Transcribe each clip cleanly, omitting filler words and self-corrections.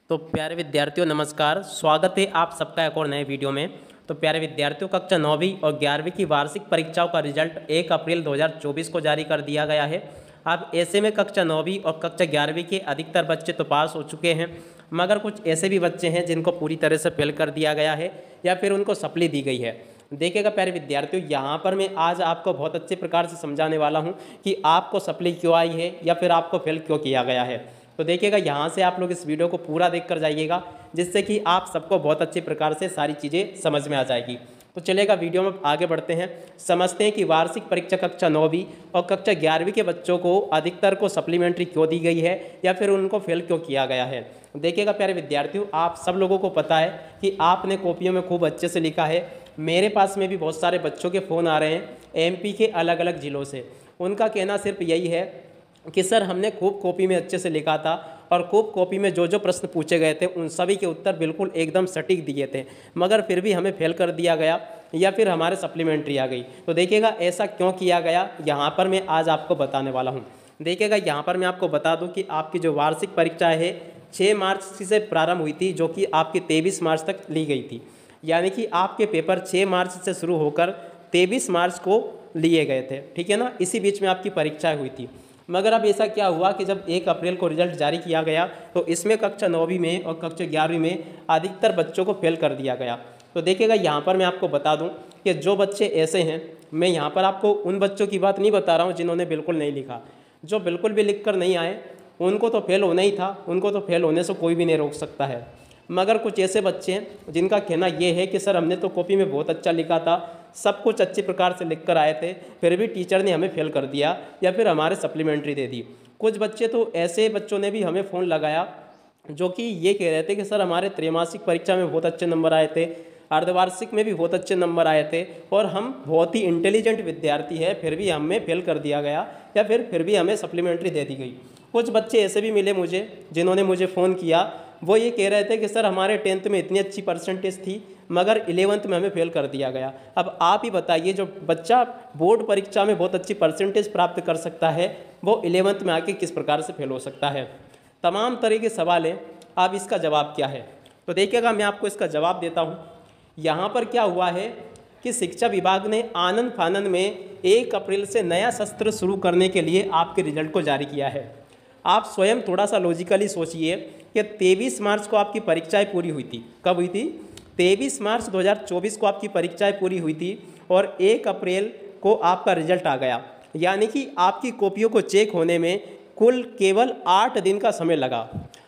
तो प्यारे विद्यार्थियों नमस्कार, स्वागत है आप सबका एक और नए वीडियो में। तो प्यारे विद्यार्थियों, कक्षा 9वीं और 11वीं की वार्षिक परीक्षाओं का रिजल्ट 1 अप्रैल 2024 को जारी कर दिया गया है। अब ऐसे में कक्षा 9वीं और कक्षा 11वीं के अधिकतर बच्चे तो पास हो चुके हैं, मगर कुछ ऐसे भी बच्चे हैं जिनको पूरी तरह से फेल कर दिया गया है या फिर उनको सप्ली दी गई है। देखिएगा प्यारे विद्यार्थियों, यहाँ पर मैं आज आपको बहुत अच्छे प्रकार से समझाने वाला हूँ कि आपको सप्ली क्यों आई है या फिर आपको फेल क्यों किया गया है। तो देखिएगा, यहाँ से आप लोग इस वीडियो को पूरा देख कर जाइएगा, जिससे कि आप सबको बहुत अच्छे प्रकार से सारी चीज़ें समझ में आ जाएगी। तो चलेगा, वीडियो में आगे बढ़ते हैं, समझते हैं कि वार्षिक परीक्षा कक्षा 9वीं और कक्षा 11वीं के बच्चों को अधिकतर को सप्लीमेंट्री क्यों दी गई है या फिर उनको फेल क्यों किया गया है। देखिएगा प्यारे विद्यार्थियों, आप सब लोगों को पता है कि आपने कॉपियों में खूब अच्छे से लिखा है। मेरे पास में भी बहुत सारे बच्चों के फ़ोन आ रहे हैं MP के अलग अलग ज़िलों से। उनका कहना सिर्फ यही है कि सर हमने खूब कॉपी में अच्छे से लिखा था और खूब कॉपी में जो जो प्रश्न पूछे गए थे उन सभी के उत्तर बिल्कुल एकदम सटीक दिए थे, मगर फिर भी हमें फेल कर दिया गया या फिर हमारे सप्लीमेंट्री आ गई। तो देखिएगा ऐसा क्यों किया गया, यहाँ पर मैं आज आपको बताने वाला हूँ। देखिएगा, यहाँ पर मैं आपको बता दूँ कि आपकी जो वार्षिक परीक्षा है 6 मार्च से प्रारंभ हुई थी, जो कि आपकी 23 मार्च तक ली गई थी। यानी कि आपके पेपर 6 मार्च से शुरू होकर 23 मार्च को लिए गए थे, ठीक है ना। इसी बीच में आपकी परीक्षाएँ हुई थी। मगर अब ऐसा क्या हुआ कि जब 1 अप्रैल को रिजल्ट जारी किया गया तो इसमें कक्षा 9वीं में और कक्षा 11वीं में अधिकतर बच्चों को फेल कर दिया गया। तो देखिएगा, यहाँ पर मैं आपको बता दूं कि जो बच्चे ऐसे हैं, मैं यहाँ पर आपको उन बच्चों की बात नहीं बता रहा हूँ जिन्होंने बिल्कुल नहीं लिखा। जो बिल्कुल भी लिख कर नहीं आए उनको तो फेल होना ही था, उनको तो फेल होने से कोई भी नहीं रोक सकता है। मगर कुछ ऐसे बच्चे हैं जिनका कहना ये है कि सर हमने तो कॉपी में बहुत अच्छा लिखा था, सब कुछ अच्छे प्रकार से लिख कर आए थे, फिर भी टीचर ने हमें फेल कर दिया या फिर हमारे सप्लीमेंट्री दे दी। कुछ बच्चे तो ऐसे बच्चों ने भी हमें फ़ोन लगाया जो कि ये कह रहे थे कि सर हमारे त्रैमासिक परीक्षा में बहुत अच्छे नंबर आए थे, अर्धवार्षिक में भी बहुत अच्छे नंबर आए थे और हम बहुत ही इंटेलिजेंट विद्यार्थी है, फिर भी हमें फेल कर दिया गया या फिर भी हमें सप्लीमेंट्री दे दी गई। कुछ बच्चे ऐसे भी मिले मुझे जिन्होंने मुझे फ़ोन किया, वो ये कह रहे थे कि सर हमारे 10th में इतनी अच्छी परसेंटेज थी मगर 11th में हमें फेल कर दिया गया। अब आप ही बताइए, जो बच्चा बोर्ड परीक्षा में बहुत अच्छी परसेंटेज प्राप्त कर सकता है वो 11th में आके किस प्रकार से फेल हो सकता है। तमाम तरह के सवाल हैं, अब इसका जवाब क्या है। तो देखिएगा, मैं आपको इसका जवाब देता हूँ। यहाँ पर क्या हुआ है कि शिक्षा विभाग ने आनन फानन में 1 अप्रैल से नया सत्र शुरू करने के लिए आपके रिजल्ट को जारी किया है। आप स्वयं थोड़ा सा लॉजिकली सोचिए कि 23 मार्च को आपकी परीक्षाएं पूरी हुई थी। कब हुई थी? 23 मार्च 2024 को आपकी परीक्षाएं पूरी हुई थी और 1 अप्रैल को आपका रिजल्ट आ गया। यानी कि आपकी कॉपियों को चेक होने में कुल केवल 8 दिन का समय लगा।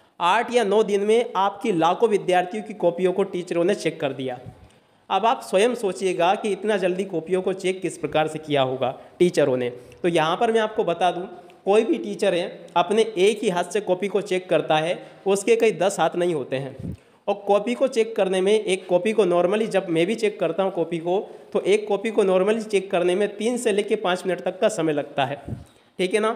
8 या 9 दिन में आपकी लाखों विद्यार्थियों की कॉपियों को टीचरों ने चेक कर दिया। अब आप स्वयं सोचिएगा कि इतना जल्दी कॉपियों को चेक किस प्रकार से किया होगा टीचरों ने। तो यहाँ पर मैं आपको बता दूँ, कोई भी टीचर है अपने एक ही हाथ से कॉपी को चेक करता है, उसके कई 10 हाथ नहीं होते हैं। और कॉपी को चेक करने में, एक कॉपी को नॉर्मली जब मैं भी चेक करता हूँ कॉपी को, तो एक कॉपी को नॉर्मली चेक करने में 3 से लेकर 5 मिनट तक का समय लगता है, ठीक है ना।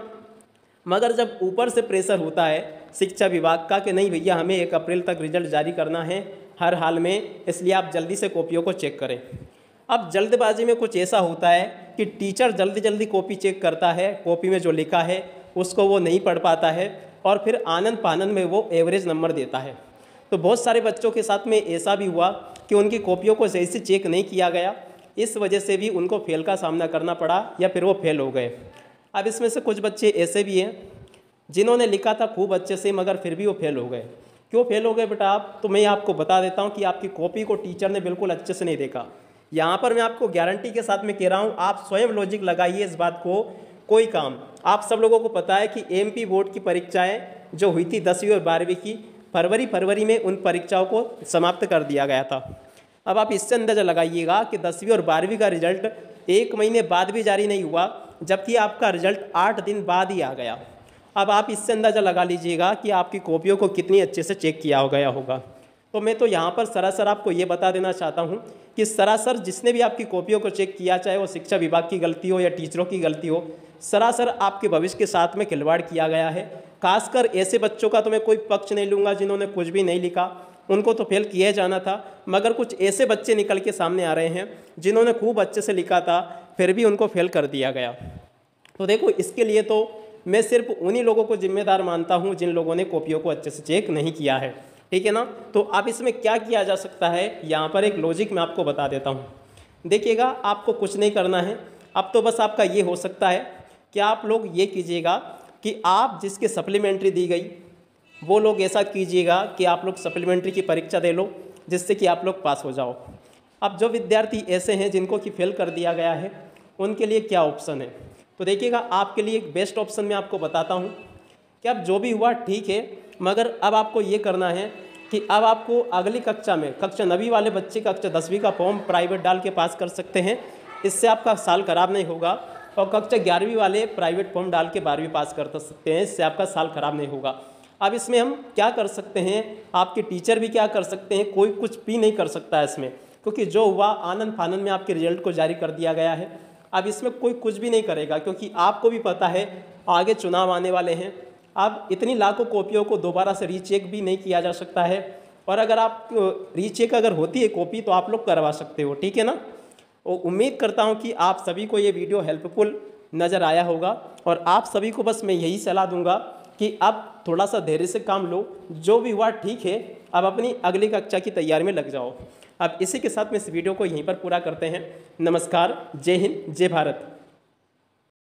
मगर जब ऊपर से प्रेशर होता है शिक्षा विभाग का कि नहीं भैया हमें 1 अप्रैल तक रिजल्ट जारी करना है हर हाल में, इसलिए आप जल्दी से कॉपियों को चेक करें। अब जल्दबाजी में कुछ ऐसा होता है कि टीचर जल्दी जल्दी कॉपी चेक करता है, कॉपी में जो लिखा है उसको वो नहीं पढ़ पाता है और फिर आनंद फानंद में वो एवरेज नंबर देता है। तो बहुत सारे बच्चों के साथ में ऐसा भी हुआ कि उनकी कॉपियों को सही से चेक नहीं किया गया, इस वजह से भी उनको फेल का सामना करना पड़ा या फिर वो फेल हो गए। अब इसमें से कुछ बच्चे ऐसे भी हैं जिन्होंने लिखा था खूब अच्छे से मगर फिर भी वो फेल हो गए। क्यों फेल हो गए बेटा आप? तो मैं आपको बता देता हूँ कि आपकी कॉपी को टीचर ने बिल्कुल अच्छे से नहीं देखा। यहाँ पर मैं आपको गारंटी के साथ में कह रहा हूँ, आप स्वयं लॉजिक लगाइए इस बात को। कोई काम, आप सब लोगों को पता है कि MP बोर्ड की परीक्षाएं जो हुई थी 10वीं और 12वीं की, फरवरी में उन परीक्षाओं को समाप्त कर दिया गया था। अब आप इससे अंदाजा लगाइएगा कि 10वीं और 12वीं का रिजल्ट 1 महीने बाद भी जारी नहीं हुआ, जबकि आपका रिजल्ट 8 दिन बाद ही आ गया। अब आप इससे अंदाज़ा लगा लीजिएगा कि आपकी कॉपियों को कितनी अच्छे से चेक किया गया होगा। तो मैं तो यहाँ पर सरासर आपको ये बता देना चाहता हूँ कि सरासर जिसने भी आपकी कॉपियों को चेक किया, चाहे वो शिक्षा विभाग की गलती हो या टीचरों की गलती हो, सरासर आपके भविष्य के साथ में खिलवाड़ किया गया है। खासकर ऐसे बच्चों का तो मैं कोई पक्ष नहीं लूँगा जिन्होंने कुछ भी नहीं लिखा, उनको तो फेल किया जाना था। मगर कुछ ऐसे बच्चे निकल के सामने आ रहे हैं जिन्होंने खूब अच्छे से लिखा था, फिर भी उनको फेल कर दिया गया। तो देखो, इसके लिए तो मैं सिर्फ उन्हीं लोगों को जिम्मेदार मानता हूं जिन लोगों ने कॉपियों को अच्छे से चेक नहीं किया है। ठीक है ना। तो अब इसमें क्या किया जा सकता है, यहाँ पर एक लॉजिक मैं आपको बता देता हूँ। देखिएगा, आपको कुछ नहीं करना है, अब तो बस आपका ये हो सकता है कि आप लोग ये कीजिएगा कि आप जिसके सप्लीमेंट्री दी गई वो लोग ऐसा कीजिएगा कि आप लोग सप्लीमेंट्री की परीक्षा दे लो, जिससे कि आप लोग पास हो जाओ। अब जो विद्यार्थी ऐसे हैं जिनको कि फेल कर दिया गया है, उनके लिए क्या ऑप्शन है, तो देखिएगा आपके लिए एक बेस्ट ऑप्शन मैं आपको बताता हूँ कि अब जो भी हुआ ठीक है, मगर अब आपको ये करना है कि अब आपको अगली कक्षा में, कक्षा 9वीं वाले बच्चे कक्षा 10वीं का फॉर्म प्राइवेट डाल के पास कर सकते हैं, इससे आपका साल खराब नहीं होगा। और कक्षा 11वीं वाले प्राइवेट फॉर्म डाल के 12वीं पास कर सकते हैं, इससे आपका साल खराब नहीं होगा। अब इसमें हम क्या कर सकते हैं, आपके टीचर भी क्या कर सकते हैं, कोई कुछ भी नहीं कर सकता है इसमें, क्योंकि जो हुआ आनंद फानंद में आपके रिजल्ट को जारी कर दिया गया है। अब इसमें कोई कुछ भी नहीं करेगा, क्योंकि आपको भी पता है आगे चुनाव आने वाले हैं। अब इतनी लाखों कॉपियों को दोबारा से रीचेक भी नहीं किया जा सकता है, और अगर आप रीचेक अगर होती है कॉपी तो आप लोग करवा सकते हो, ठीक है ना। और उम्मीद करता हूँ कि आप सभी को ये वीडियो हेल्पफुल नज़र आया होगा, और आप सभी को बस मैं यही सलाह दूंगा कि अब थोड़ा सा धैर्य से काम लो, जो भी हुआ ठीक है, अब अपनी अगली कक्षा की तैयारी में लग जाओ। अब इसी के साथ में इस वीडियो को यहीं पर पूरा करते हैं। नमस्कार, जय हिंद, जय भारत।